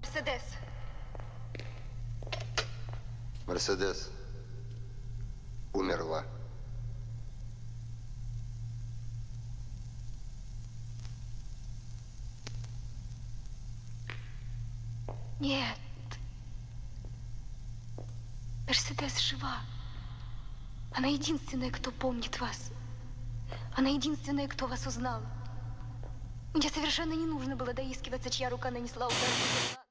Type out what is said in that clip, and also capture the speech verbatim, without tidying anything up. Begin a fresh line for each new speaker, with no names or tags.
Мерседес.
Мерседес умерла.
Нет. Мерседес жива. Она единственная, кто помнит вас. Она единственная, кто вас узнала. Мне совершенно не нужно было доискиваться, чья рука нанесла удар.